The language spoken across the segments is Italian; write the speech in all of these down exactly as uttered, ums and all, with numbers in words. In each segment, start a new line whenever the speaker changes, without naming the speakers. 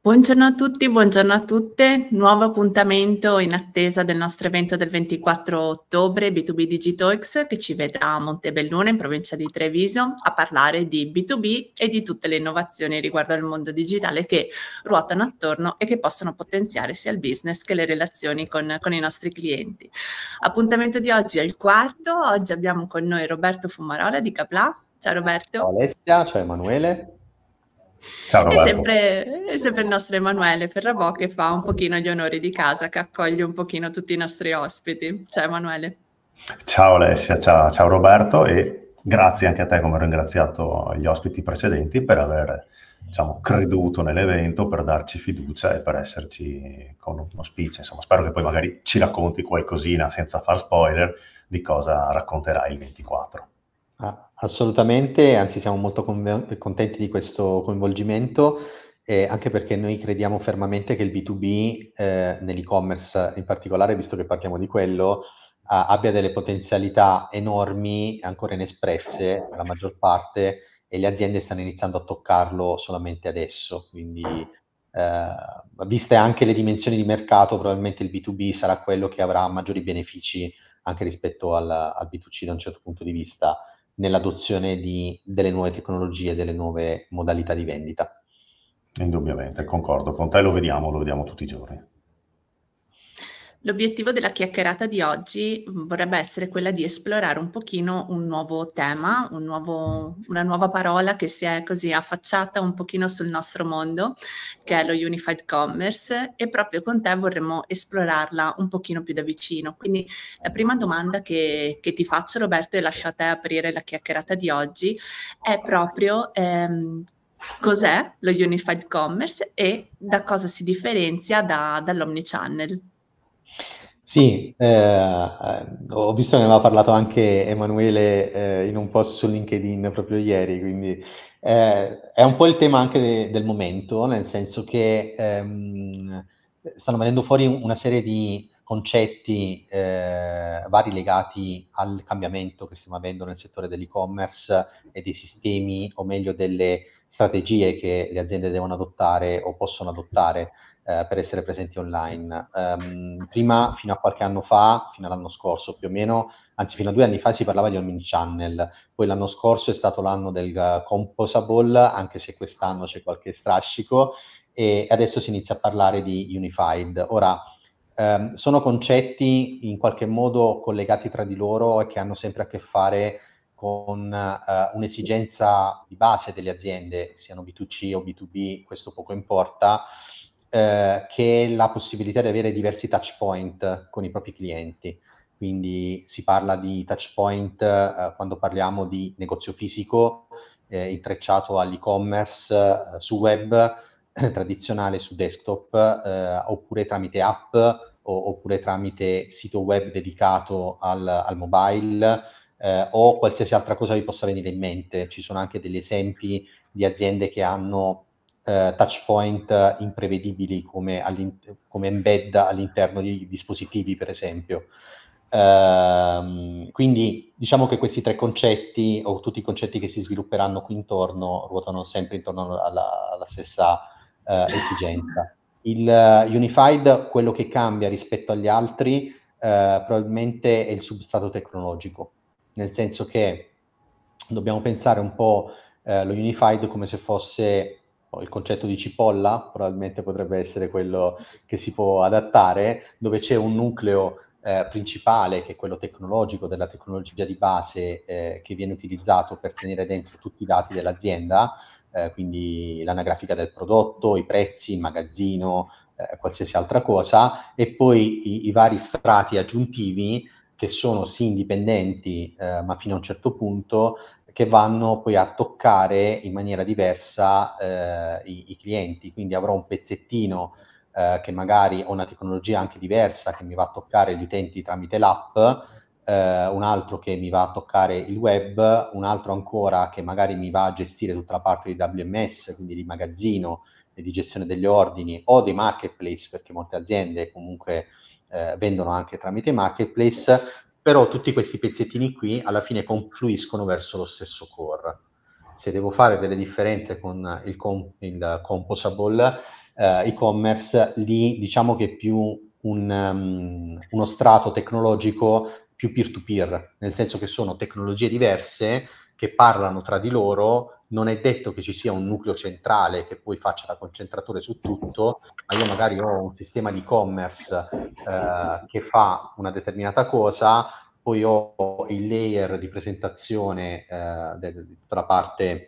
Buongiorno a tutti, buongiorno a tutte. Nuovo appuntamento in attesa del nostro evento del ventiquattro ottobre B due B Digitalks, che ci vedrà a Montebelluna, in provincia di Treviso, a parlare di B due B e di tutte le innovazioni riguardo al mondo digitale che ruotano attorno e che possono potenziare sia il business che le relazioni con, con i nostri clienti. Appuntamento di oggi è il quarto. Oggi abbiamo con noi Roberto Fumarola di Capla. Ciao Roberto.
Ciao Alessia, ciao Emanuele.
Ciao
È
Roberto.
sempre, è sempre il nostro Emanuele Ferrabò che fa un pochino gli onori di casa, che accoglie un pochino tutti i nostri ospiti. Ciao Emanuele.
Ciao Alessia, ciao, ciao Roberto, e grazie anche a te, come ho ringraziato gli ospiti precedenti, per aver, diciamo, creduto nell'evento, per darci fiducia e per esserci con uno speech. Insomma, spero che poi magari ci racconti qualcosina, senza far spoiler, di cosa racconterai il ventiquattro.
Ah, assolutamente, anzi siamo molto conve- contenti di questo coinvolgimento, eh, anche perché noi crediamo fermamente che il B due B eh, nell'e-commerce in particolare, visto che parliamo di quello, ah, abbia delle potenzialità enormi, ancora inespresse, per la maggior parte, e le aziende stanno iniziando a toccarlo solamente adesso. Quindi, eh, viste anche le dimensioni di mercato, probabilmente il B due B sarà quello che avrà maggiori benefici anche rispetto al, al B due C da un certo punto di vista nell'adozione di, delle nuove tecnologie, delle nuove modalità di vendita.
Indubbiamente, concordo con te, lo vediamo, lo vediamo tutti i giorni.
L'obiettivo della chiacchierata di oggi vorrebbe essere quella di esplorare un pochino un nuovo tema, un nuovo, una nuova parola che si è così affacciata un pochino sul nostro mondo, che è lo Unified Commerce, e proprio con te vorremmo esplorarla un pochino più da vicino. Quindi la prima domanda che, che ti faccio, Roberto, e lascio a te aprire la chiacchierata di oggi, è proprio ehm, cos'è lo Unified Commerce e da cosa si differenzia da, dall'Omnichannel?
Sì, eh, eh, ho visto che ne aveva parlato anche Emanuele eh, in un post su LinkedIn proprio ieri, quindi eh, è un po' il tema anche de- del momento, nel senso che ehm, stanno venendo fuori una serie di concetti eh, vari legati al cambiamento che stiamo avendo nel settore dell'e-commerce e dei sistemi, o meglio delle strategie che le aziende devono adottare o possono adottare eh, per essere presenti online. Um, prima, fino a qualche anno fa, fino all'anno scorso più o meno, anzi fino a due anni fa si parlava di omnichannel, poi l'anno scorso è stato l'anno del uh, composable, anche se quest'anno c'è qualche strascico, e adesso si inizia a parlare di unified. Ora, um, sono concetti in qualche modo collegati tra di loro e che hanno sempre a che fare con uh, un'esigenza di base delle aziende, siano B due C o B due B, questo poco importa, eh, che è la possibilità di avere diversi touch point con i propri clienti. Quindi si parla di touch point eh, quando parliamo di negozio fisico eh, intrecciato all'e-commerce eh, su web eh, tradizionale, su desktop, eh, oppure tramite app o, oppure tramite sito web dedicato al, al mobile eh, o qualsiasi altra cosa vi possa venire in mente. Ci sono anche degli esempi di aziende che hanno eh, touch point imprevedibili come, come embed all'interno di dispositivi, per esempio. Uh, quindi diciamo che questi tre concetti, o tutti i concetti che si svilupperanno qui intorno, ruotano sempre intorno alla, alla stessa uh, esigenza. Il uh, Unified, quello che cambia rispetto agli altri, uh, probabilmente è il substrato tecnologico, nel senso che dobbiamo pensare un po' uh, lo Unified come se fosse il concetto di cipolla, probabilmente potrebbe essere quello che si può adattare, dove c'è un nucleo eh, principale, che è quello tecnologico, della tecnologia di base eh, che viene utilizzato per tenere dentro tutti i dati dell'azienda, eh, quindi l'anagrafica del prodotto, i prezzi, il magazzino, eh, qualsiasi altra cosa, e poi i, i vari strati aggiuntivi che sono sì indipendenti, eh, ma fino a un certo punto, che vanno poi a toccare in maniera diversa eh, i, i clienti. Quindi avrò un pezzettino eh, che magari ho una tecnologia anche diversa che mi va a toccare gli utenti tramite l'app, eh, un altro che mi va a toccare il web, un altro ancora che magari mi va a gestire tutta la parte di W M S, quindi di magazzino e di gestione degli ordini, o dei marketplace, perché molte aziende comunque eh, vendono anche tramite marketplace. Però tutti questi pezzettini qui alla fine confluiscono verso lo stesso core. Se devo fare delle differenze con il, com- il composable, eh, e-commerce, lì diciamo che è più un, um, uno strato tecnologico più peer-to-peer, nel senso che sono tecnologie diverse che parlano tra di loro. Non è detto che ci sia un nucleo centrale che poi faccia da concentratore su tutto, ma io magari ho un sistema di e-commerce eh, che fa una determinata cosa, poi ho il layer di presentazione eh, de- di tutta la parte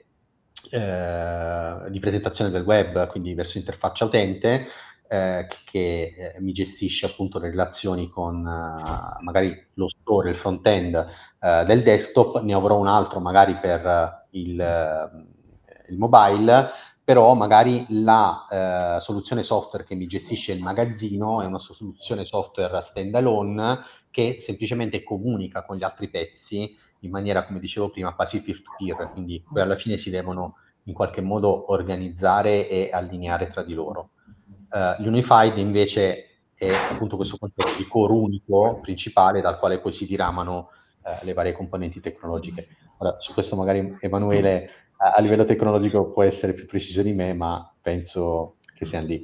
eh, di presentazione del web, quindi verso interfaccia utente, eh, che eh, mi gestisce appunto le relazioni con eh, magari lo store, il front-end eh, del desktop. Ne avrò un altro magari per il, eh, il mobile, però magari la eh, soluzione software che mi gestisce il magazzino è una soluzione software standalone che semplicemente comunica con gli altri pezzi in maniera, come dicevo prima, quasi peer-to-peer, quindi poi alla fine si devono in qualche modo organizzare e allineare tra di loro. Uh, l'Unified invece è appunto questo concetto di core unico principale dal quale poi si diramano uh, le varie componenti tecnologiche. Ora, su questo magari Emanuele uh, a livello tecnologico può essere più preciso di me, ma penso che sia lì.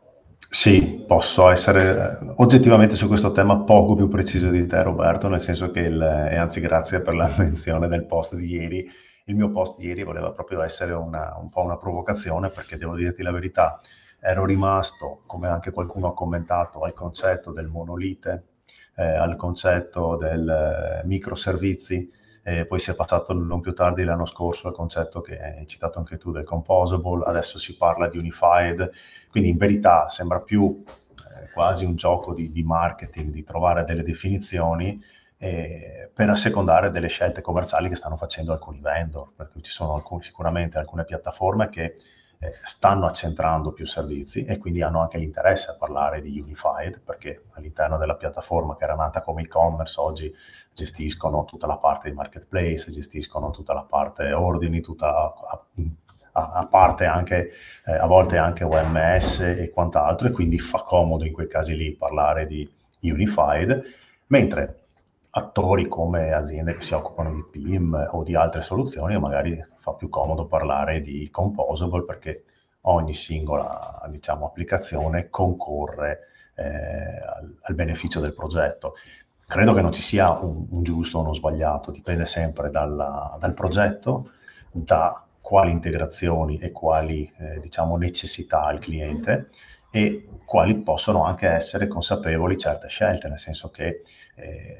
Sì, posso essere eh, oggettivamente su questo tema poco più preciso di te, Roberto, nel senso che, il, e anzi grazie per la menzione del post di ieri, il mio post di ieri voleva proprio essere una, un po' una provocazione, perché devo dirti la verità, ero rimasto, come anche qualcuno ha commentato, al concetto del monolite, eh, al concetto del eh, microservizi, e poi si è passato non più tardi l'anno scorso al concetto che hai citato anche tu del composable, adesso si parla di unified, quindi in verità sembra più eh, quasi un gioco di, di marketing, di trovare delle definizioni eh, per assecondare delle scelte commerciali che stanno facendo alcuni vendor, perché ci sono alcun, sicuramente alcune piattaforme che eh, stanno accentrando più servizi e quindi hanno anche l'interesse a parlare di unified, perché all'interno della piattaforma che era nata come e-commerce oggi gestiscono tutta la parte di marketplace, gestiscono tutta la parte ordini, tutta a, a, a parte anche eh, a volte anche O M S e quant'altro, e quindi fa comodo in quei casi lì parlare di unified, mentre attori come aziende che si occupano di P I M o di altre soluzioni magari fa più comodo parlare di composable, perché ogni singola, diciamo, applicazione concorre eh, al, al beneficio del progetto. Credo che non ci sia un, un giusto o uno sbagliato, dipende sempre dalla, dal progetto, da quali integrazioni e quali eh, diciamo, necessità ha il cliente, e quali possono anche essere consapevoli certe scelte, nel senso che eh,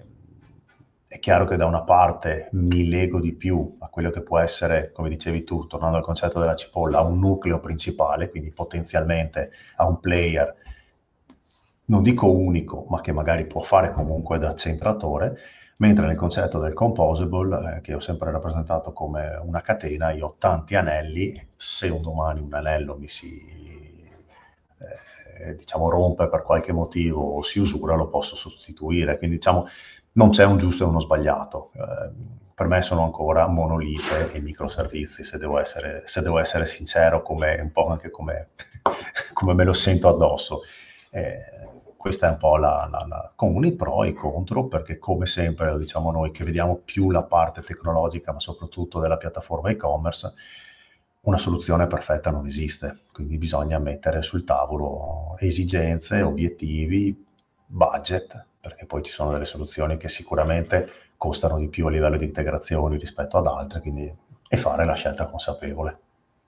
è chiaro che da una parte mi lego di più a quello che può essere, come dicevi tu, tornando al concetto della cipolla, a un nucleo principale, quindi potenzialmente a un player, non dico unico, ma che magari può fare comunque da centratore, mentre nel concetto del composable, eh, che ho sempre rappresentato come una catena, io ho tanti anelli, se un domani un anello mi si eh, diciamo rompe per qualche motivo o si usura, lo posso sostituire, quindi diciamo non c'è un giusto e uno sbagliato. Eh, per me sono ancora monolite e microservizi, se devo essere, se devo essere sincero, come, un po' anche come, come me lo sento addosso. Eh, questa è un po' la, la, la, con i pro e i contro, perché come sempre lo diciamo noi che vediamo più la parte tecnologica, ma soprattutto della piattaforma e-commerce, una soluzione perfetta non esiste, quindi bisogna mettere sul tavolo esigenze, obiettivi, budget, perché poi ci sono delle soluzioni che sicuramente costano di più a livello di integrazioni rispetto ad altre, quindi e fare la scelta consapevole.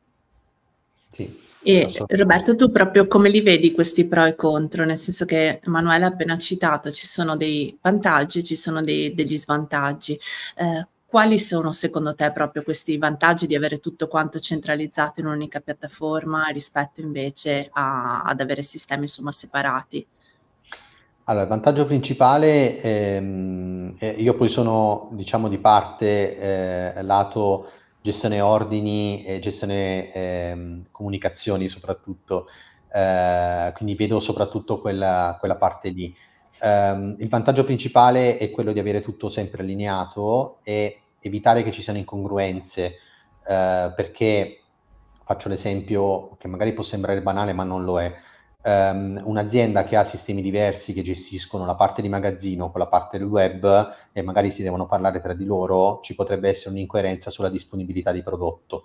Sì.
E Roberto, tu proprio come li vedi questi pro e contro? Nel senso che Emanuele ha appena citato, ci sono dei vantaggi, ci sono dei, degli svantaggi. Eh, quali sono secondo te proprio questi vantaggi di avere tutto quanto centralizzato in un'unica piattaforma rispetto invece a, ad avere sistemi insomma separati?
Allora, il vantaggio principale, ehm, eh, io poi sono diciamo di parte eh, lato gestione ordini e gestione ehm, comunicazioni soprattutto, eh, quindi vedo soprattutto quella, quella parte lì. Um, il vantaggio principale è quello di avere tutto sempre allineato e evitare che ci siano incongruenze, uh, perché faccio l'esempio che magari può sembrare banale ma non lo è. Um, un'azienda che ha sistemi diversi che gestiscono la parte di magazzino con la parte del web e magari si devono parlare tra di loro, ci potrebbe essere un'incoerenza sulla disponibilità di prodotto.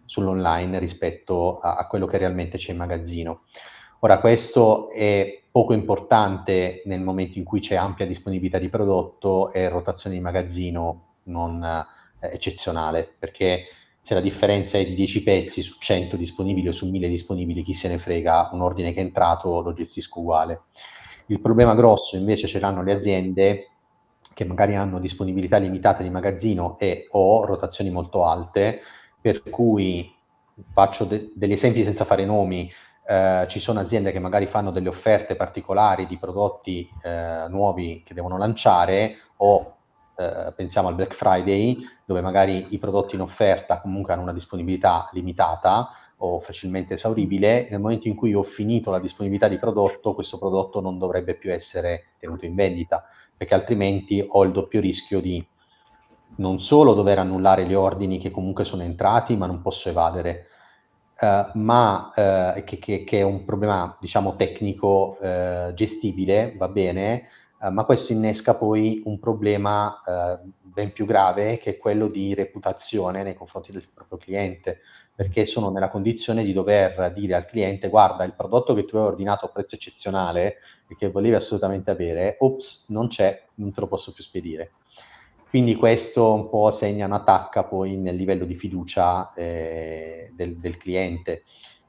sull'online rispetto a, a quello che realmente c'è in magazzino. Ora, questo è poco importante nel momento in cui c'è ampia disponibilità di prodotto e rotazione di magazzino non eh, eccezionale, perché se la differenza è di dieci pezzi su cento disponibili o su mille disponibili, chi se ne frega, un ordine che è entrato lo gestisco uguale. Il problema grosso invece ce l'hanno le aziende che magari hanno disponibilità limitata di magazzino e o rotazioni molto alte, per cui faccio de- degli esempi senza fare nomi. Eh, ci sono aziende che magari fanno delle offerte particolari di prodotti eh, nuovi che devono lanciare, o eh, pensiamo al Black Friday, dove magari i prodotti in offerta comunque hanno una disponibilità limitata o facilmente esauribile. Nel momento in cui ho finito la disponibilità di prodotto, questo prodotto non dovrebbe più essere tenuto in vendita, perché altrimenti ho il doppio rischio di non solo dover annullare gli ordini che comunque sono entrati ma non posso evadere, Uh, ma uh, che, che, che è un problema, diciamo, tecnico uh, gestibile, va bene, uh, ma questo innesca poi un problema uh, ben più grave, che è quello di reputazione nei confronti del proprio cliente, perché sono nella condizione di dover dire al cliente: guarda, il prodotto che tu hai ordinato a prezzo eccezionale e che volevi assolutamente avere, ops, non c'è, non te lo posso più spedire. Quindi questo un po' segna una tacca poi nel livello di fiducia eh, del, del cliente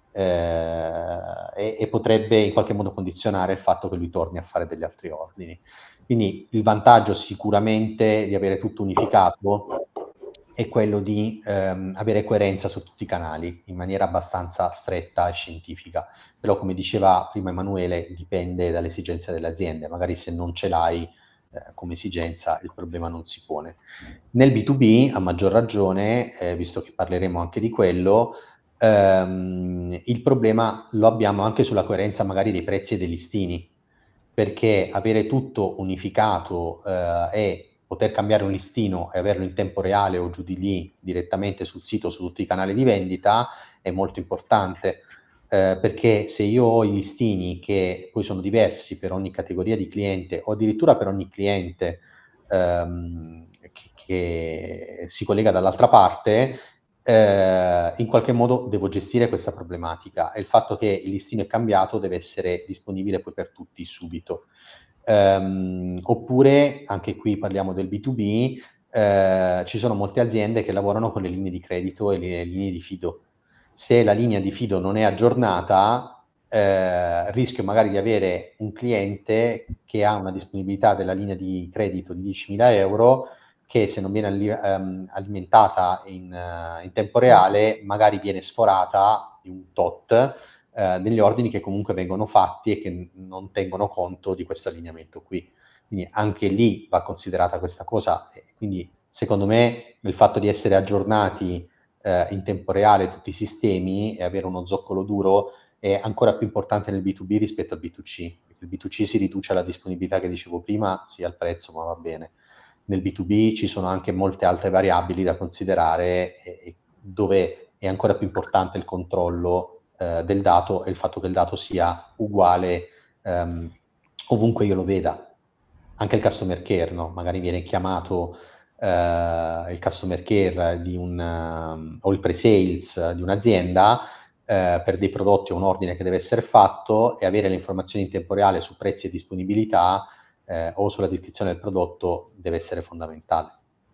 eh, e, e potrebbe in qualche modo condizionare il fatto che lui torni a fare degli altri ordini. Quindi il vantaggio sicuramente di avere tutto unificato è quello di ehm, avere coerenza su tutti i canali in maniera abbastanza stretta e scientifica. Però, come diceva prima Emanuele, dipende dalle esigenze delle aziende. Magari se non ce l'hai come esigenza, il problema non si pone. Nel B due B, a maggior ragione, eh, visto che parleremo anche di quello, ehm, il problema lo abbiamo anche sulla coerenza magari dei prezzi e dei listini, perché avere tutto unificato eh, e poter cambiare un listino e averlo in tempo reale o giù di lì direttamente sul sito, su tutti i canali di vendita, è molto importante. Eh, perché se io ho i listini che poi sono diversi per ogni categoria di cliente, o addirittura per ogni cliente ehm, che, che si collega dall'altra parte, eh, in qualche modo devo gestire questa problematica, e il fatto che il listino è cambiato deve essere disponibile poi per tutti subito. Um, oppure, anche qui parliamo del B due B, eh, ci sono molte aziende che lavorano con le linee di credito e le linee di fido. Se la linea di fido non è aggiornata, eh, rischio magari di avere un cliente che ha una disponibilità della linea di credito di diecimila euro, che se non viene alli- um, alimentata in, uh, in tempo reale, magari viene sforata di un tot eh, degli ordini che comunque vengono fatti e che non tengono conto di questo allineamento qui. Quindi anche lì va considerata questa cosa. Quindi secondo me il fatto di essere aggiornati eh, in tempo reale tutti i sistemi e avere uno zoccolo duro è ancora più importante nel B due B rispetto al B due C. Il B due C si riduce alla disponibilità che dicevo prima, sì, al prezzo, ma va bene. Nel B due B ci sono anche molte altre variabili da considerare, e dove è ancora più importante il controllo eh, del dato e il fatto che il dato sia uguale ehm, ovunque io lo veda. Anche il customer care, no? Magari viene chiamato eh, il customer care di un, um, o il pre-sales di un'azienda eh, per dei prodotti o un ordine che deve essere fatto, e avere le informazioni in tempo reale su prezzi e disponibilità eh, o sulla descrizione del prodotto deve essere fondamentale.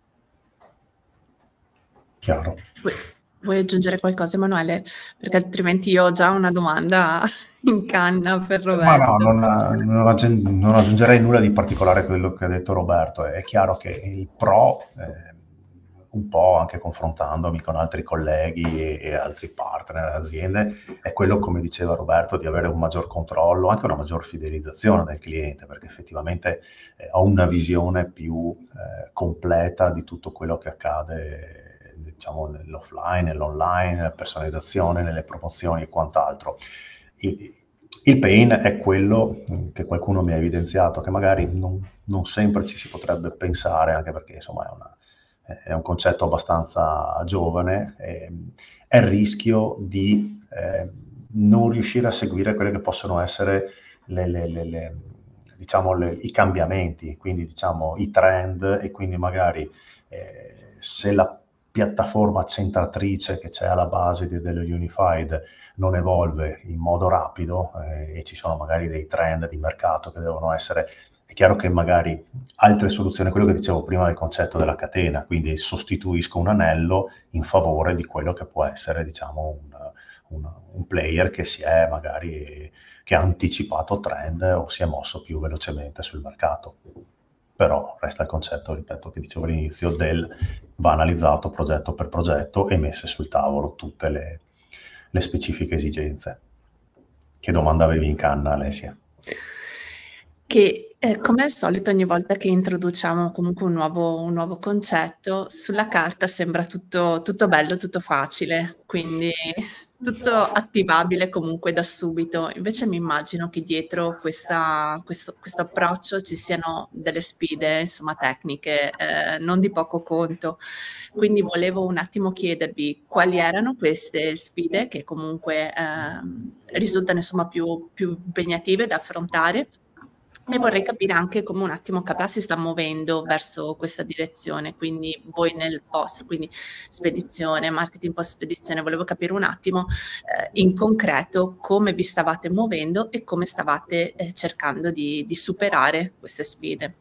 Chiaro.
Vuoi, vuoi aggiungere qualcosa, Emanuele? Perché altrimenti io ho già una domanda in canna per Roberto.
Ma no, non, non, aggi- non aggiungerei nulla di particolare a quello che ha detto Roberto. È chiaro che il pro, eh, un po' anche confrontandomi con altri colleghi e, e altri partner, aziende, è quello, come diceva Roberto, di avere un maggior controllo, anche una maggior fidelizzazione del cliente, perché effettivamente eh, ho una visione più eh, completa di tutto quello che accade, diciamo, nell'offline, nell'online, nella personalizzazione, nelle promozioni e quant'altro. Il, il pain è quello che qualcuno mi ha evidenziato, che magari non, non sempre ci si potrebbe pensare, anche perché insomma è, una, è un concetto abbastanza giovane, è, è il rischio di eh, non riuscire a seguire quelle che possono essere le, le, le, le, diciamo le, i cambiamenti, quindi diciamo i trend, e quindi magari eh, se la piattaforma centratrice che c'è alla base di, dello Unified non evolve in modo rapido eh, e ci sono magari dei trend di mercato che devono essere, è chiaro che magari altre soluzioni, quello che dicevo prima del concetto della catena, quindi sostituisco un anello in favore di quello che può essere, diciamo, un, un, un player che si è magari, che ha anticipato trend o si è mosso più velocemente sul mercato. Però resta il concetto, ripeto, che dicevo all'inizio, del va analizzato progetto per progetto e messe sul tavolo tutte le, le specifiche esigenze. Che domanda avevi in canna, Alessia?
Che eh, come al solito ogni volta che introduciamo comunque un nuovo, un nuovo concetto, sulla carta sembra tutto, tutto bello, tutto facile, quindi tutto attivabile comunque da subito. Invece mi immagino che dietro questa, questo, questo approccio ci siano delle sfide, insomma, tecniche, eh, non di poco conto. Quindi volevo un attimo chiedervi quali erano queste sfide che comunque eh, risultano insomma più, più impegnative da affrontare. E vorrei capire anche come un attimo Capà si sta muovendo verso questa direzione, quindi voi nel post, quindi spedizione, marketing post spedizione, volevo capire un attimo eh, in concreto come vi stavate muovendo e come stavate eh, cercando di, di superare queste sfide.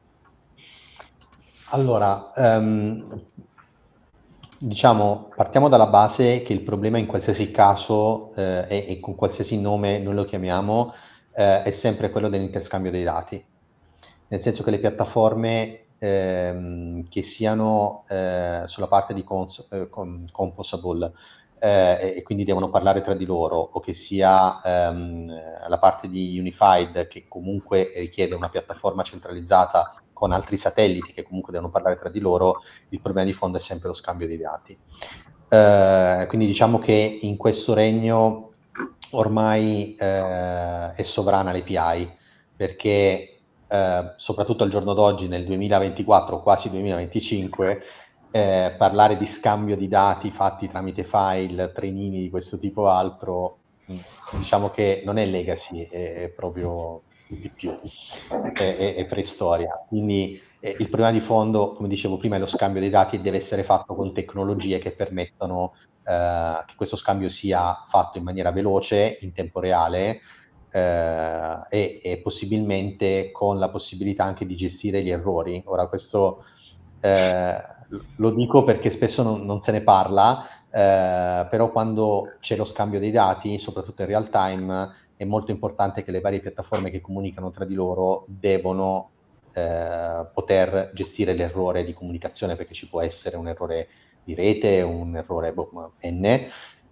Allora, um, diciamo, partiamo dalla base che il problema in qualsiasi caso eh, e, e con qualsiasi nome noi lo chiamiamo, eh, è sempre quello dell'interscambio dei dati, nel senso che le piattaforme ehm, che siano eh, sulla parte di cons- eh, com- composable eh, e quindi devono parlare tra di loro, o che sia ehm, la parte di Unified che comunque richiede una piattaforma centralizzata con altri satelliti che comunque devono parlare tra di loro, il problema di fondo è sempre lo scambio dei dati. Eh, quindi diciamo che in questo regno ormai eh, è sovrana l'A P I, perché eh, soprattutto al giorno d'oggi, nel duemilaventiquattro, quasi duemilaventicinque, eh, parlare di scambio di dati fatti tramite file, trenini di questo tipo o altro, diciamo che non è legacy, è, è proprio di più, è, è, è preistoria. Quindi eh, il problema di fondo, come dicevo prima, è lo scambio dei dati e deve essere fatto con tecnologie che permettono eh, che questo scambio sia fatto in maniera veloce, in tempo reale, eh, e, e possibilmente con la possibilità anche di gestire gli errori. Ora questo eh, lo dico perché spesso non, non se ne parla, eh, però quando c'è lo scambio dei dati, soprattutto in real time, è molto importante che le varie piattaforme che comunicano tra di loro devono eh, poter gestire l'errore di comunicazione, perché ci può essere un errore di rete, un errore boh, N, eh,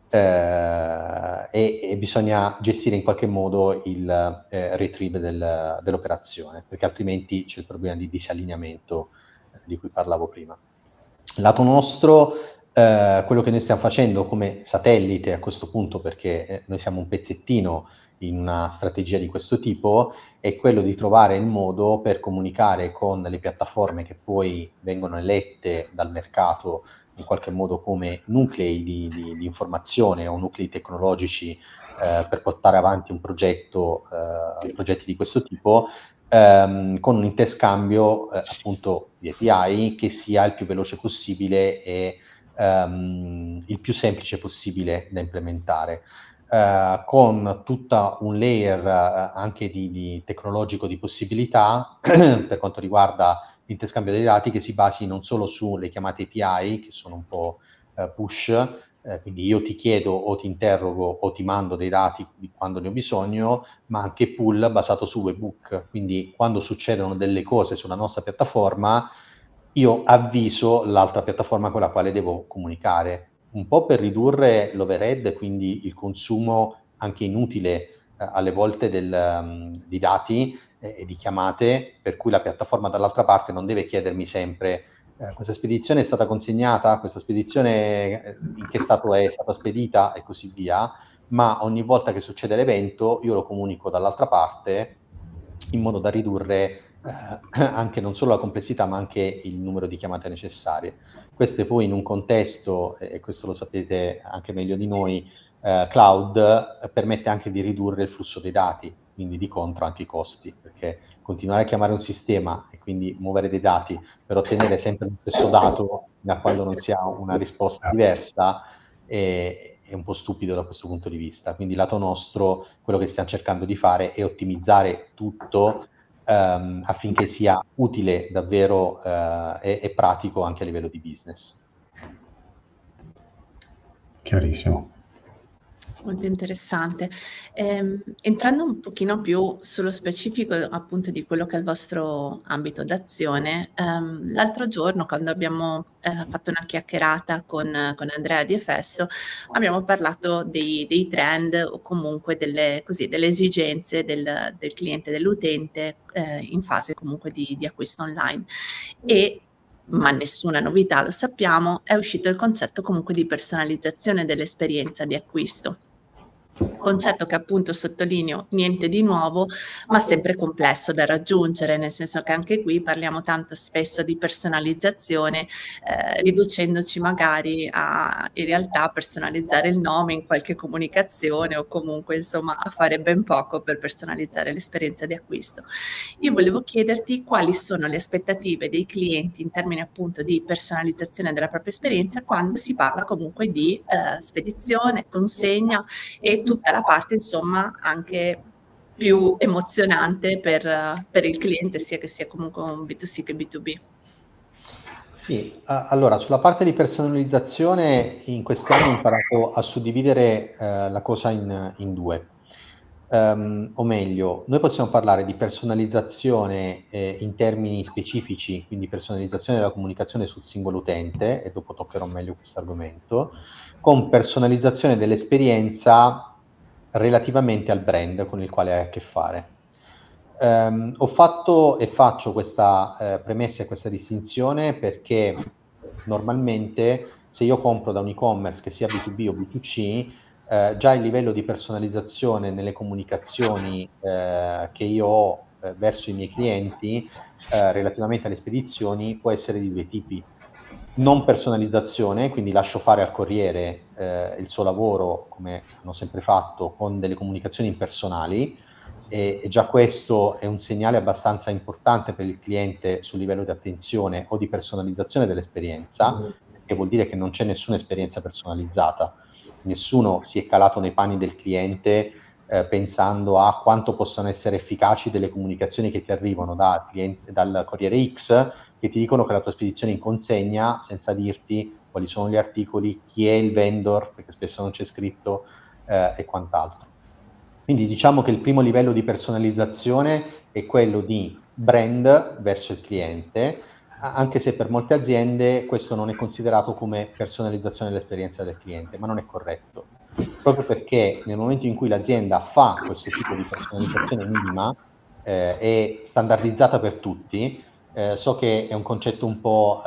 e, e bisogna gestire in qualche modo il eh, retrieve del, dell'operazione, perché altrimenti c'è il problema di disallineamento eh, di cui parlavo prima. Lato nostro, eh, quello che noi stiamo facendo come satellite a questo punto, perché eh, noi siamo un pezzettino in una strategia di questo tipo, è quello di trovare il modo per comunicare con le piattaforme che poi vengono elette dal mercato in qualche modo come nuclei di, di, di informazione o nuclei tecnologici eh, per portare avanti un progetto, eh, progetti di questo tipo, ehm, con un interscambio eh, appunto di A P I che sia il più veloce possibile e ehm, il più semplice possibile da implementare. Uh, con tutta un layer uh, anche di, di tecnologico di possibilità per quanto riguarda l'interscambio dei dati, che si basi non solo sulle chiamate A P I, che sono un po' uh, push, uh, quindi io ti chiedo o ti interrogo o ti mando dei dati quando ne ho bisogno, ma anche pull basato su webhook, quindi quando succedono delle cose sulla nostra piattaforma io avviso l'altra piattaforma con la quale devo comunicare, un po' per ridurre l'overhead, quindi il consumo anche inutile eh, alle volte del, um, di dati e eh, di chiamate, per cui la piattaforma dall'altra parte non deve chiedermi sempre eh, questa spedizione è stata consegnata, questa spedizione eh, in che stato è, è stata spedita e così via, ma ogni volta che succede l'evento io lo comunico dall'altra parte in modo da ridurre eh, anche non solo la complessità ma anche il numero di chiamate necessarie. Questo poi in un contesto, e questo lo sapete anche meglio di noi, eh, cloud, eh, permette anche di ridurre il flusso dei dati, quindi di contro anche i costi, perché continuare a chiamare un sistema e quindi muovere dei dati per ottenere sempre lo stesso dato, da quando non si ha una risposta diversa, è, è un po' stupido da questo punto di vista. Quindi lato nostro, quello che stiamo cercando di fare è ottimizzare tutto ehm, affinché sia utile davvero eh, e, e pratico anche a livello di business.
Chiarissimo.
Molto interessante. Ehm, entrando un pochino più sullo specifico appunto di quello che è il vostro ambito d'azione, ehm, l'altro giorno quando abbiamo eh, fatto una chiacchierata con, con Andrea di Efesto abbiamo parlato dei, dei trend o comunque delle, così, delle esigenze del, del cliente, dell'utente eh, in fase comunque di, di acquisto online e ma nessuna novità, lo sappiamo, è uscito il concetto comunque di personalizzazione dell'esperienza di acquisto. Concetto che appunto sottolineo niente di nuovo, ma sempre complesso da raggiungere, nel senso che anche qui parliamo tanto spesso di personalizzazione, eh, riducendoci magari a in realtà personalizzare il nome in qualche comunicazione o comunque insomma a fare ben poco per personalizzare l'esperienza di acquisto. Io volevo chiederti quali sono le aspettative dei clienti in termini appunto di personalizzazione della propria esperienza quando si parla comunque di eh, spedizione, consegna e tutta la parte insomma anche più emozionante per, per il cliente, sia che sia comunque un B due C che B due B.
Sì, a- allora sulla parte di personalizzazione in questi anni ho imparato a suddividere eh, la cosa in, in due. Ehm, o meglio, noi possiamo parlare di personalizzazione eh, in termini specifici, quindi personalizzazione della comunicazione sul singolo utente, e dopo toccherò meglio questo argomento, con personalizzazione dell'esperienza relativamente al brand con il quale hai a che fare. Um, ho fatto e faccio questa eh, premessa e questa distinzione perché normalmente se io compro da un e-commerce che sia B due B o B due C, eh, già il livello di personalizzazione nelle comunicazioni eh, che io ho eh, verso i miei clienti eh, relativamente alle spedizioni può essere di due tipi. Non personalizzazione, quindi lascio fare al corriere eh, il suo lavoro, come hanno sempre fatto, con delle comunicazioni impersonali, e, e già questo è un segnale abbastanza importante per il cliente sul livello di attenzione o di personalizzazione dell'esperienza, perché vuol dire che non c'è nessuna esperienza personalizzata. Nessuno si è calato nei panni del cliente eh, pensando a quanto possano essere efficaci delle comunicazioni che ti arrivano da cliente, dal Corriere X, che ti dicono che la tua spedizione è in consegna senza dirti quali sono gli articoli, chi è il vendor, perché spesso non c'è scritto, eh, e quant'altro. Quindi diciamo che il primo livello di personalizzazione è quello di brand verso il cliente, anche se per molte aziende questo non è considerato come personalizzazione dell'esperienza del cliente, ma non è corretto. Proprio perché nel momento in cui l'azienda fa questo tipo di personalizzazione minima eh, e standardizzata per tutti, eh, so che è un concetto un po' eh,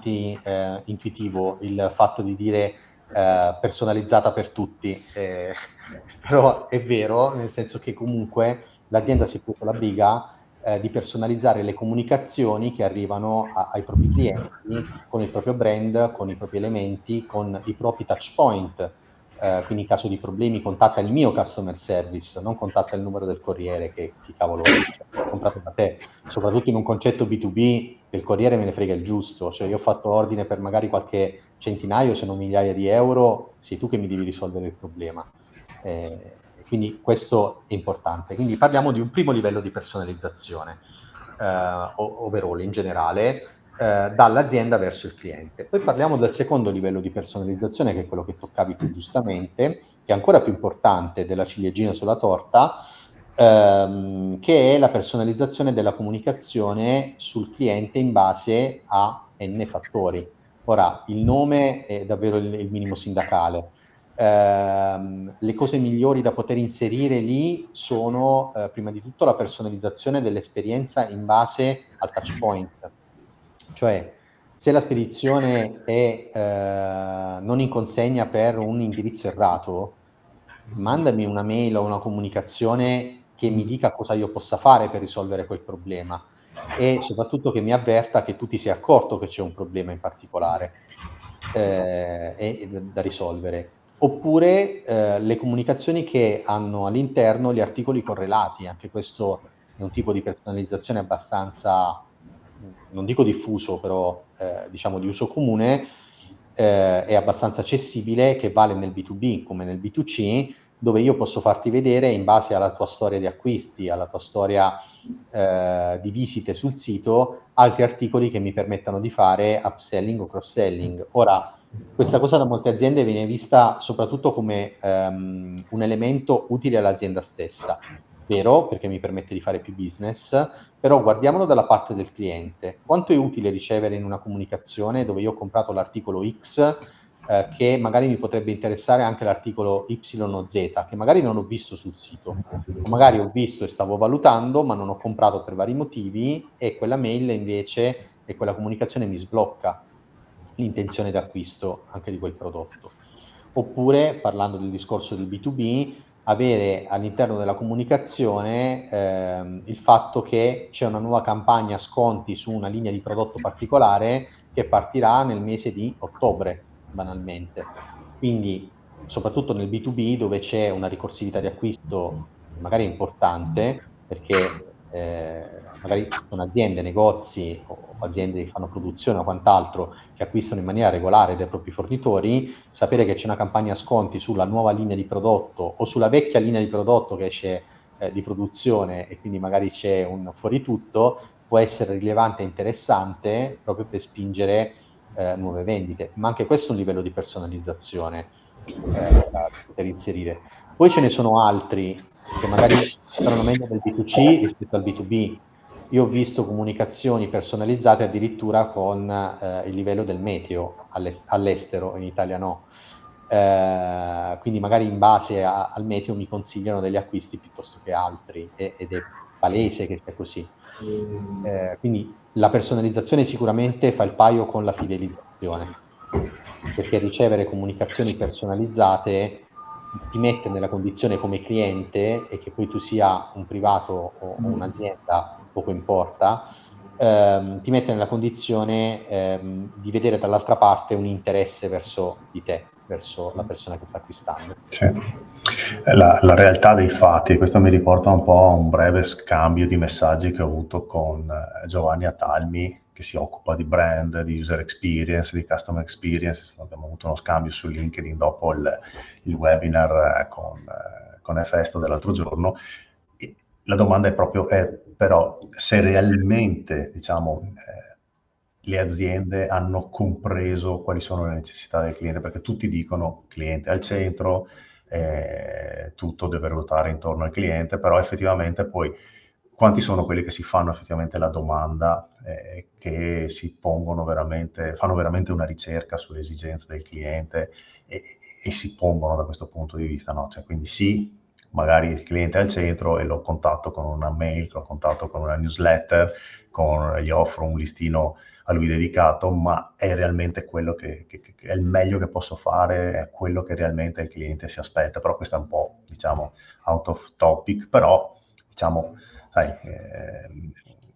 anti-intuitivo eh, il fatto di dire eh, personalizzata per tutti, eh, però è vero, nel senso che comunque l'azienda si è presa la briga eh, di personalizzare le comunicazioni che arrivano a, ai propri clienti con il proprio brand, con i propri elementi, con i propri touch point. Eh, quindi in caso di problemi contatta il mio customer service, non contatta il numero del corriere che chi cavolo è, cioè, ho comprato da te, soprattutto in un concetto B due B del corriere me ne frega il giusto, cioè io ho fatto ordine per magari qualche centinaio se non migliaia di euro, sei tu che mi devi risolvere il problema. Eh, quindi questo è importante. Quindi parliamo di un primo livello di personalizzazione eh, overall in generale, eh, dall'azienda verso il cliente. Poi parliamo del secondo livello di personalizzazione, che è quello che toccavi più giustamente, che è ancora più importante della ciliegina sulla torta, ehm, che è la personalizzazione della comunicazione sul cliente in base a n fattori. Ora, il nome è davvero il, il minimo sindacale. Uh, le cose migliori da poter inserire lì sono uh, prima di tutto la personalizzazione dell'esperienza in base al touch point, cioè se la spedizione è uh, non in consegna per un indirizzo errato, mandami una mail o una comunicazione che mi dica cosa io possa fare per risolvere quel problema e soprattutto che mi avverta che tu ti sei accorto che c'è un problema in particolare eh, e, da risolvere. Oppure eh, le comunicazioni che hanno all'interno gli articoli correlati, anche questo è un tipo di personalizzazione abbastanza, non dico diffuso, però eh, diciamo di uso comune, eh, è abbastanza accessibile, che vale nel B due B come nel B due C, dove io posso farti vedere, in base alla tua storia di acquisti, alla tua storia eh, di visite sul sito, altri articoli che mi permettano di fare upselling o cross-selling. Ora, questa cosa da molte aziende viene vista soprattutto come um, un elemento utile all'azienda stessa, vero? Perché mi permette di fare più business, però guardiamolo dalla parte del cliente. Quanto è utile ricevere in una comunicazione dove io ho comprato l'articolo X, eh, che magari mi potrebbe interessare anche l'articolo Y o Z, che magari non ho visto sul sito, o magari ho visto e stavo valutando, ma non ho comprato per vari motivi, e quella mail invece e quella comunicazione mi sblocca l'intenzione d'acquisto anche di quel prodotto. Oppure, parlando del discorso del B due B, avere all'interno della comunicazione ehm, il fatto che c'è una nuova campagna sconti su una linea di prodotto particolare che partirà nel mese di ottobre, banalmente. Quindi, soprattutto nel B due B, dove c'è una ricorsività di acquisto magari importante, perché eh, magari sono aziende, negozi o aziende che fanno produzione o quant'altro che acquistano in maniera regolare dai propri fornitori, sapere che c'è una campagna sconti sulla nuova linea di prodotto o sulla vecchia linea di prodotto che esce eh, di produzione, e quindi magari c'è un fuori tutto, può essere rilevante e interessante proprio per spingere eh, nuove vendite. Ma anche questo è un livello di personalizzazione eh, da poter inserire. Poi ce ne sono altri che magari saranno meglio del B due C rispetto al B due B. Io ho visto comunicazioni personalizzate addirittura con eh, il livello del meteo all'est- all'estero, in Italia no. Eh, quindi magari in base a- al meteo mi consigliano degli acquisti piuttosto che altri, e- ed è palese che sia così. Eh, quindi la personalizzazione sicuramente fa il paio con la fidelizzazione, perché ricevere comunicazioni personalizzate ti mette nella condizione come cliente, e che poi tu sia un privato o, o un'azienda, poco importa, ehm, ti mette nella condizione ehm, di vedere dall'altra parte un interesse verso di te, verso la persona che sta acquistando.
Sì. La, la realtà dei fatti, e questo mi riporta un po' a un breve scambio di messaggi che ho avuto con eh, Giovanni Atalmi, che si occupa di brand, di user experience, di customer experience. Abbiamo avuto uno scambio su LinkedIn dopo il, il webinar eh, con, eh, con Efesto dell'altro giorno. E la domanda è proprio, è, però, se realmente, diciamo, eh, le aziende hanno compreso quali sono le necessità del cliente, perché tutti dicono cliente al centro, eh, tutto deve ruotare intorno al cliente, però effettivamente poi quanti sono quelli che si fanno effettivamente la domanda, eh, che si pongono veramente, fanno veramente una ricerca sulle esigenze del cliente e, e si pongono da questo punto di vista, no? Cioè, quindi sì, magari il cliente è al centro e lo contatto con una mail, lo contatto con una newsletter, con, gli offro un listino a lui dedicato, ma è realmente quello che, che, che è il meglio che posso fare, è quello che realmente il cliente si aspetta. Però questo è un po', diciamo, out of topic, però, diciamo, sai, eh,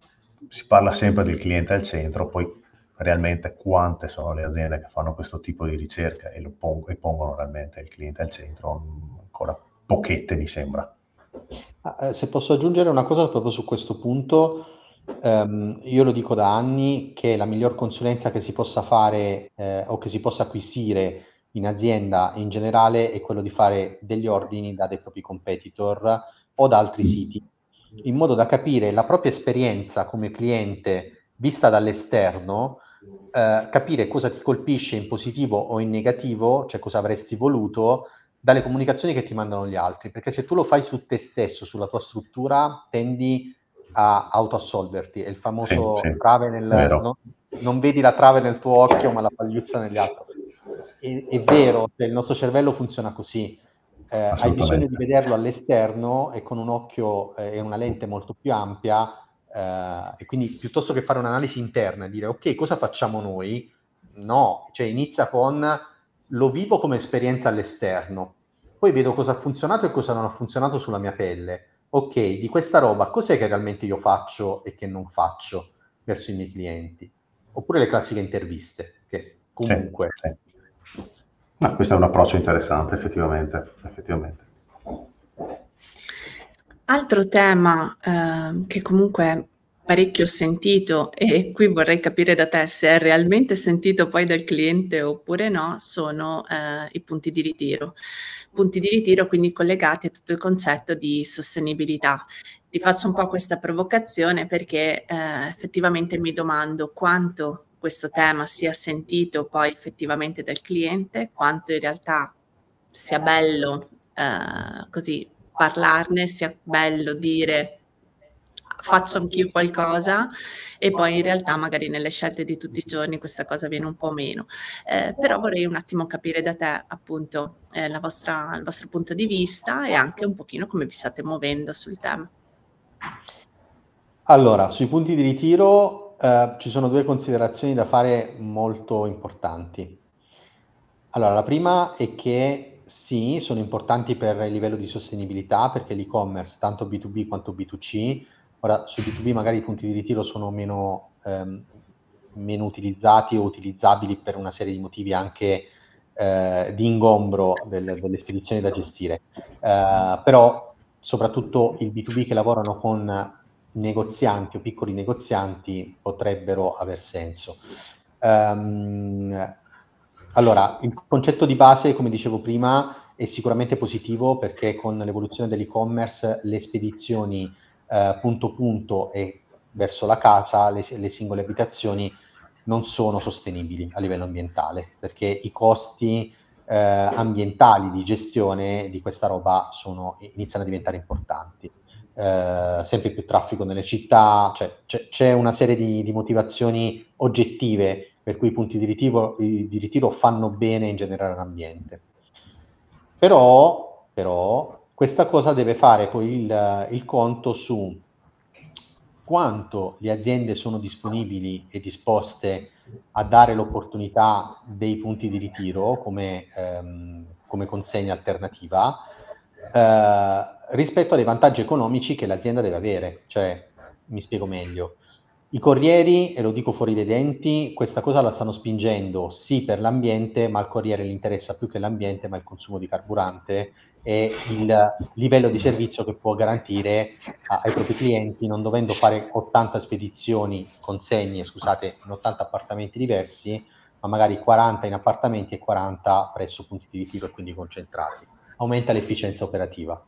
si parla sempre del cliente al centro, poi realmente quante sono le aziende che fanno questo tipo di ricerca e, lo pong- e pongono realmente il cliente al centro? Ancora pochette, mi sembra.
Ah, eh, se posso aggiungere una cosa proprio su questo punto, ehm, io lo dico da anni che la miglior consulenza che si possa fare eh, o che si possa acquisire in azienda in generale è quello di fare degli ordini da dei propri competitor o da altri siti, in modo da capire la propria esperienza come cliente vista dall'esterno, eh, capire cosa ti colpisce in positivo o in negativo, cioè cosa avresti voluto dalle comunicazioni che ti mandano gli altri, perché se tu lo fai su te stesso, sulla tua struttura, tendi a autoassolverti. È il famoso
Sì, sì,
trave nel...
vero.
No, non vedi la trave nel tuo occhio, ma la pagliuzza negli altri. È, è vero, cioè il nostro cervello funziona così. Eh, hai bisogno di
Assolutamente.
vederlo all'esterno e con un occhio eh, e una lente molto più ampia, eh, e quindi piuttosto che fare un'analisi interna e dire ok, cosa facciamo noi? No, cioè inizia con lo vivo come esperienza all'esterno, poi vedo cosa ha funzionato e cosa non ha funzionato sulla mia pelle. Ok, di questa roba cos'è che realmente io faccio e che non faccio verso i miei clienti? Oppure le classiche interviste, che
Sì,
comunque...
sì. No, questo è un approccio interessante, effettivamente, effettivamente.
Altro tema eh, che comunque parecchio ho sentito, e qui vorrei capire da te se è realmente sentito poi dal cliente oppure no, sono eh, i punti di ritiro. Punti di ritiro quindi collegati a tutto il concetto di sostenibilità. Ti faccio un po' questa provocazione perché eh, effettivamente mi domando quanto questo tema sia sentito poi effettivamente dal cliente, quanto in realtà sia bello eh, così parlarne, sia bello dire faccio anch'io qualcosa e poi in realtà magari nelle scelte di tutti i giorni questa cosa viene un po' meno. Eh, però vorrei un attimo capire da te appunto eh, la vostra, il vostro punto di vista e anche un pochino come vi state muovendo sul tema.
Allora, sui punti di ritiro eh, ci sono due considerazioni da fare molto importanti. Allora, la prima è che sì, sono importanti per il livello di sostenibilità, perché l'e-commerce, tanto B due B quanto B due C, ora su B due B magari i punti di ritiro sono meno, ehm, meno utilizzati o utilizzabili per una serie di motivi anche eh, di ingombro del, delle spedizioni da gestire. Eh, però soprattutto il B due B che lavorano con negozianti o piccoli negozianti potrebbero aver senso. Um, allora, il concetto di base, come dicevo prima, è sicuramente positivo perché con l'evoluzione dell'e-commerce le spedizioni eh, punto punto e verso la casa, le, le singole abitazioni, non sono sostenibili a livello ambientale, perché i costi eh, ambientali di gestione di questa roba sono, iniziano a diventare importanti. Eh, sempre più traffico nelle città, cioè c'è, c'è una serie di, di motivazioni oggettive per cui i punti di ritiro, di ritiro fanno bene in generale all'ambiente. Però, però questa cosa deve fare poi il, il conto su quanto le aziende sono disponibili e disposte a dare l'opportunità dei punti di ritiro come, ehm, come consegna alternativa eh, rispetto ai vantaggi economici che l'azienda deve avere. Cioè, mi spiego meglio. I corrieri, e lo dico fuori dai denti, questa cosa la stanno spingendo sì per l'ambiente, ma al corriere gli interessa più che l'ambiente, ma il consumo di carburante e il livello di servizio che può garantire a, ai propri clienti, non dovendo fare ottanta spedizioni, consegne, scusate, in ottanta appartamenti diversi, ma magari quaranta in appartamenti e quaranta presso punti di ritiro e quindi concentrati. Aumenta l'efficienza operativa.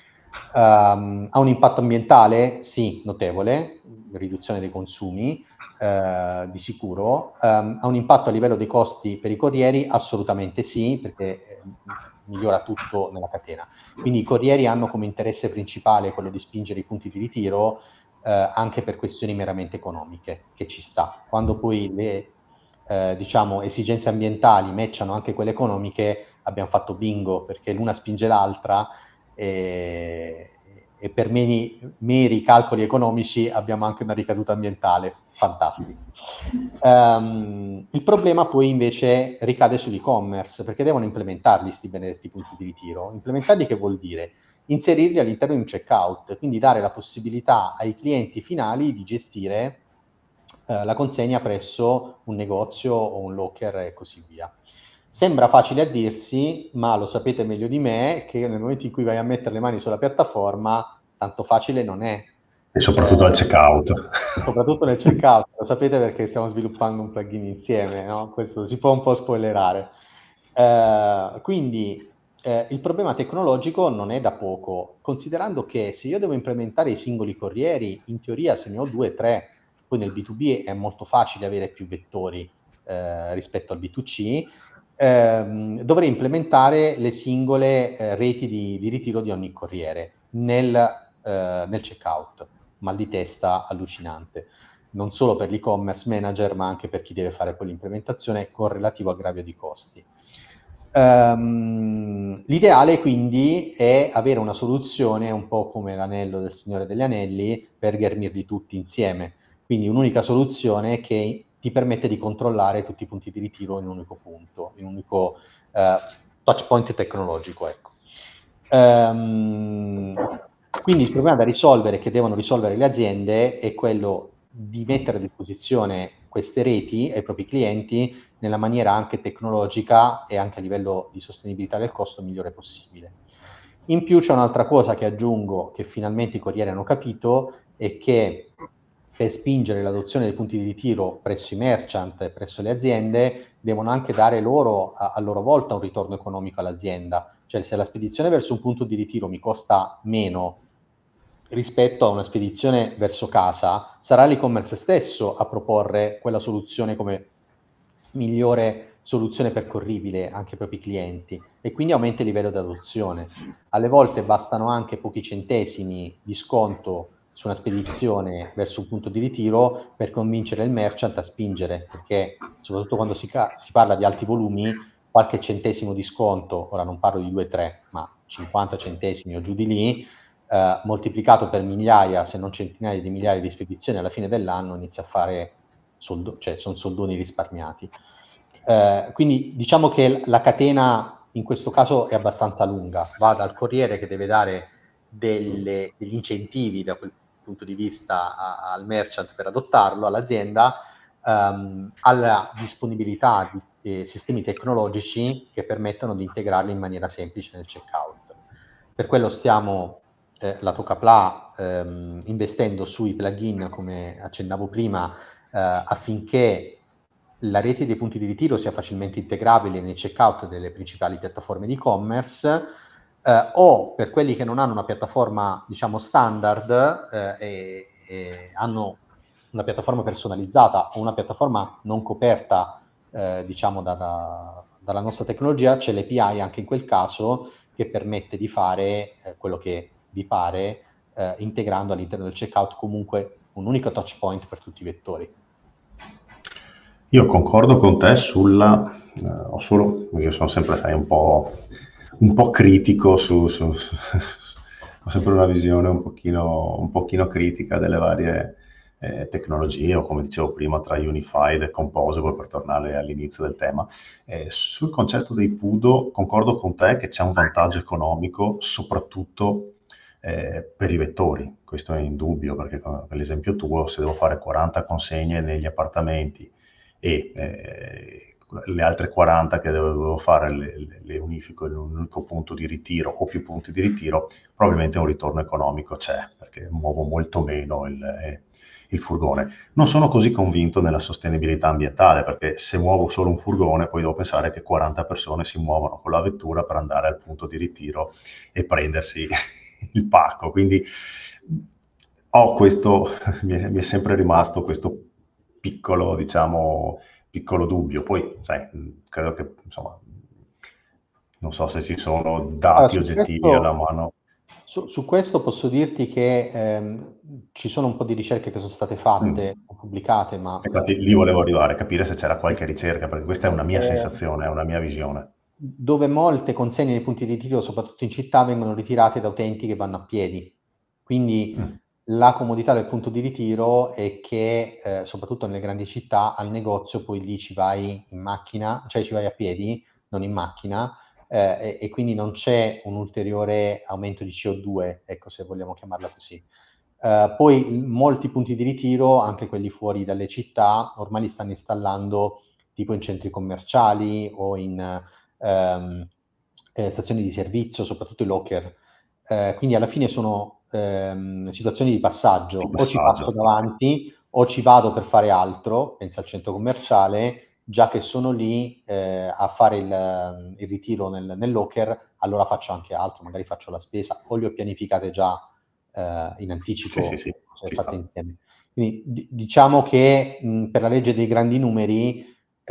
Um, ha un impatto ambientale? Sì, notevole, riduzione dei consumi, eh, di sicuro. Um, ha un impatto a livello dei costi per i corrieri? Assolutamente sì, perché eh, migliora tutto nella catena. Quindi i corrieri hanno come interesse principale quello di spingere i punti di ritiro eh, anche per questioni meramente economiche, che ci sta. Quando poi le eh, diciamo, esigenze ambientali matchano anche quelle economiche, abbiamo fatto bingo, perché l'una spinge l'altra e, e per meri, meri calcoli economici abbiamo anche una ricaduta ambientale fantastica. Um, il problema poi invece ricade sull'e-commerce, perché devono implementarli sti benedetti punti di ritiro. Implementarli che vuol dire? Inserirli all'interno di un checkout, quindi dare la possibilità ai clienti finali di gestire eh, la consegna presso un negozio o un locker e così via. Sembra facile a dirsi, ma lo sapete meglio di me, che nel momento in cui vai a mettere le mani sulla piattaforma, tanto facile non è.
E soprattutto
eh,
al checkout.
Soprattutto nel checkout, lo sapete perché stiamo sviluppando un plugin insieme, no? Questo si può un po' spoilerare. Eh, quindi eh, il problema tecnologico non è da poco, considerando che se io devo implementare i singoli corrieri, in teoria se ne ho due o tre, poi nel B due B è molto facile avere più vettori eh, rispetto al B due C, ehm, dovrei implementare le singole eh, reti di, di ritiro di ogni corriere nel, eh, nel checkout. Mal di testa allucinante, non solo per l'e-commerce manager, ma anche per chi deve fare poi l'implementazione con relativo aggravio di costi. Um, l'ideale quindi è avere una soluzione un po' come l'anello del Signore degli Anelli per ghermirli tutti insieme, quindi un'unica soluzione che ti permette di controllare tutti i punti di ritiro in un unico punto, in un unico uh, touch point tecnologico. Ecco. Um, quindi il problema da risolvere, che devono risolvere le aziende, è quello di mettere a disposizione queste reti ai propri clienti nella maniera anche tecnologica e anche a livello di sostenibilità del costo migliore possibile. In più c'è un'altra cosa che aggiungo, che finalmente i corrieri hanno capito, è che per spingere l'adozione dei punti di ritiro presso i merchant e presso le aziende, devono anche dare loro a, a loro volta un ritorno economico all'azienda. Cioè, se la spedizione verso un punto di ritiro mi costa meno rispetto a una spedizione verso casa, sarà l'e-commerce stesso a proporre quella soluzione come migliore soluzione percorribile anche ai propri clienti, e quindi aumenta il livello di adozione. Alle volte bastano anche pochi centesimi di sconto su una spedizione verso un punto di ritiro per convincere il merchant a spingere, perché soprattutto quando si, si parla di alti volumi, qualche centesimo di sconto, ora non parlo di due tre, ma cinquanta centesimi o giù di lì, eh, moltiplicato per migliaia, se non centinaia di migliaia di spedizioni alla fine dell'anno, inizia a fare soldo, cioè sono soldoni risparmiati. Eh, quindi diciamo che la catena in questo caso è abbastanza lunga, va dal corriere che deve dare delle, degli incentivi da quel punto di vista a, al merchant per adottarlo, all'azienda, ehm, alla disponibilità di eh, sistemi tecnologici che permettono di integrarli in maniera semplice nel checkout. Per quello stiamo, eh, la Tocapla, ehm, investendo sui plugin, come accennavo prima, eh, affinché la rete dei punti di ritiro sia facilmente integrabile nei checkout delle principali piattaforme di e-commerce, eh, o per quelli che non hanno una piattaforma, diciamo, standard eh, e, e hanno una piattaforma personalizzata o una piattaforma non coperta, eh, diciamo, da, da, dalla nostra tecnologia, c'è l'A P I anche in quel caso che permette di fare eh, quello che vi pare, eh, integrando all'interno del checkout comunque un unico touch point per tutti i vettori.
Io concordo con te sulla, eh, ho solo, io sono sempre sai, un po', un po' critico su, su, su ho sempre una visione un pochino, un pochino critica delle varie eh, tecnologie, o come dicevo prima, tra Unified e Composable, per tornare all'inizio del tema. Eh, sul concetto dei P U D O concordo con te che c'è un vantaggio economico, soprattutto eh, per i vettori, questo è indubbio, perché per l'esempio tuo, se devo fare quaranta consegne negli appartamenti e eh, le altre quaranta che dovevo fare le, le, le unifico in un unico punto di ritiro o più punti di ritiro, probabilmente un ritorno economico c'è, perché muovo molto meno il, eh, il furgone. Non sono così convinto nella sostenibilità ambientale, perché se muovo solo un furgone poi devo pensare che quaranta persone si muovono con la vettura per andare al punto di ritiro e prendersi il pacco. Quindi ho questo, mi è, mi è sempre rimasto questo piccolo, diciamo, piccolo dubbio. Poi, sai, credo che, insomma, non so se ci sono dati
allora,
oggettivi
questo,
alla mano.
Su, su questo posso dirti che ehm, ci sono un po' di ricerche che sono state fatte
Mm.
o pubblicate, ma
Infatti lì volevo arrivare, capire se c'era qualche ricerca, perché questa è una mia
eh,
sensazione, è una mia visione.
dove molte consegne nei punti di ritiro, soprattutto in città, vengono ritirate da utenti che vanno a piedi. Quindi
Mm.
la comodità del punto di ritiro è che, eh, soprattutto nelle grandi città, al negozio poi lì ci vai in macchina, cioè ci vai a piedi, non in macchina, eh, e, e quindi non c'è un ulteriore aumento di C O due, ecco, se vogliamo chiamarla così. Uh, poi molti punti di ritiro, anche quelli fuori dalle città, ormai li stanno installando tipo in centri commerciali o in um, eh, stazioni di servizio, soprattutto i locker. Uh, quindi alla fine sono um, situazioni di passaggio,
Di
o ci passo
passaggio.
davanti o ci vado per fare altro, pensa al centro commerciale, già che sono lì eh, a fare il, il ritiro nel, nel locker, allora faccio anche altro, magari faccio la spesa o li ho pianificate già Uh, in anticipo,
Sì, sì, sì,
cioè
ci
fatte
sta.
insieme. Quindi d- diciamo che mh, per la legge dei grandi numeri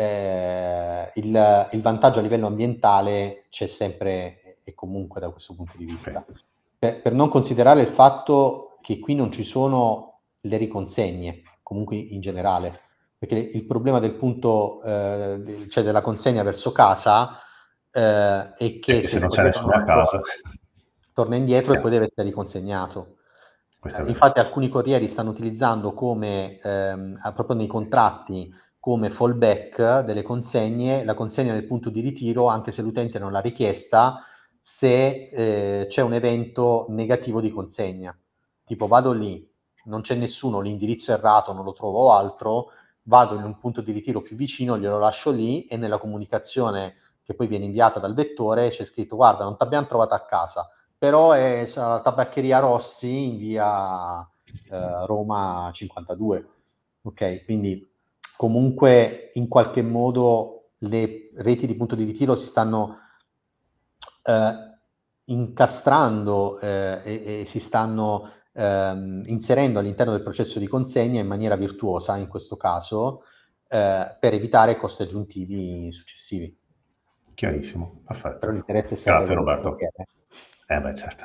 eh, il, il vantaggio a livello ambientale c'è sempre e comunque da questo punto di vista.
Okay.
Per, per non considerare il fatto che qui non ci sono le riconsegne, comunque in generale, perché il problema del punto, eh, cioè della consegna verso casa, eh, è che
E
se
se
il
non c'è
corriere
nessuno a casa.
torna indietro e poi
Chiaro,
deve essere riconsegnato.
questo è
Eh,
vero.
infatti alcuni corrieri stanno utilizzando come, ehm, proprio nei contratti, come fallback delle consegne, la consegna del punto di ritiro, anche se l'utente non l'ha richiesta, se eh, c'è un evento negativo di consegna. Tipo vado lì, non c'è nessuno, l'indirizzo è errato, non lo trovo o altro, vado in un punto di ritiro più vicino, glielo lascio lì e nella comunicazione che poi viene inviata dal vettore c'è scritto: guarda, non ti abbiamo trovato a casa, però è la tabaccheria Rossi in via eh, Roma cinquantadue, ok? Quindi comunque in qualche modo le reti di punto di ritiro si stanno eh, incastrando eh, e, e si stanno ehm, inserendo all'interno del processo di consegna in maniera virtuosa, in questo caso, eh, per evitare costi aggiuntivi successivi.
Chiarissimo, perfetto.
Però l'interesse è sempre
Grazie
quello
Roberto.
che è.
Eh beh, certo.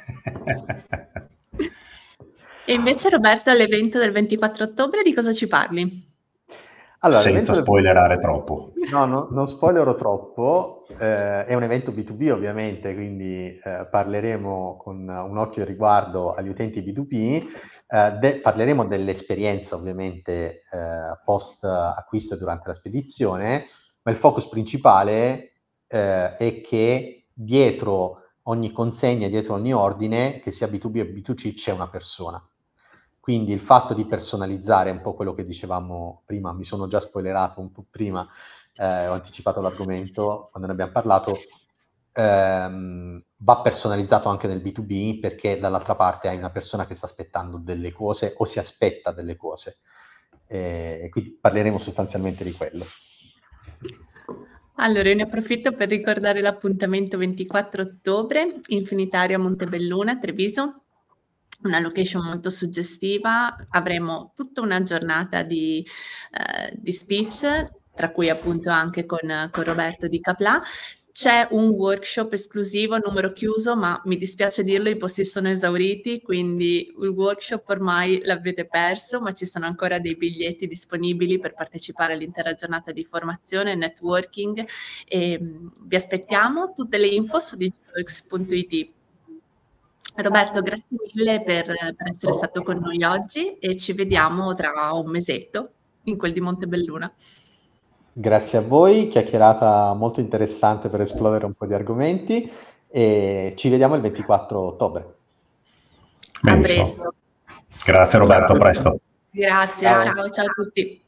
E invece Roberto, all'evento del ventiquattro ottobre di cosa ci parli?
Allora,
Senza
del...
spoilerare troppo.
No, no, non spoilerò troppo, eh, è un evento B due B ovviamente, quindi eh, parleremo con un occhio e riguardo agli utenti B due B, eh, de- parleremo dell'esperienza ovviamente eh, post acquisto e durante la spedizione, ma il focus principale eh, è che dietro ogni consegna, dietro ogni ordine, che sia B due B o B due C, c'è una persona. Quindi il fatto di personalizzare, un po' quello che dicevamo prima, mi sono già spoilerato un po' prima, eh, ho anticipato l'argomento quando ne abbiamo parlato, ehm, va personalizzato anche nel B due B perché dall'altra parte hai una persona che sta aspettando delle cose o si aspetta delle cose. E eh, quindi parleremo sostanzialmente di quello.
Allora, io ne approfitto per ricordare l'appuntamento ventiquattro ottobre, Infinitario a Montebelluna, Treviso. Una location molto suggestiva, avremo tutta una giornata di, eh, di speech, tra cui appunto anche con, con Roberto Di Caplà. C'è un workshop esclusivo, numero chiuso, ma mi dispiace dirlo, i posti sono esauriti, quindi il workshop ormai l'avete perso, ma ci sono ancora dei biglietti disponibili per partecipare all'intera giornata di formazione e networking. E, um, vi aspettiamo, tutte le info su digitalworks punto it. Roberto, grazie mille per, per essere stato con noi oggi e ci vediamo tra un mesetto in quel di Montebelluna.
Grazie a voi, chiacchierata molto interessante per esplodere un po' di argomenti e ci vediamo il ventiquattro ottobre.
Benissimo. A presto. Grazie Roberto, a presto.
Grazie, ciao, ciao, ciao a tutti.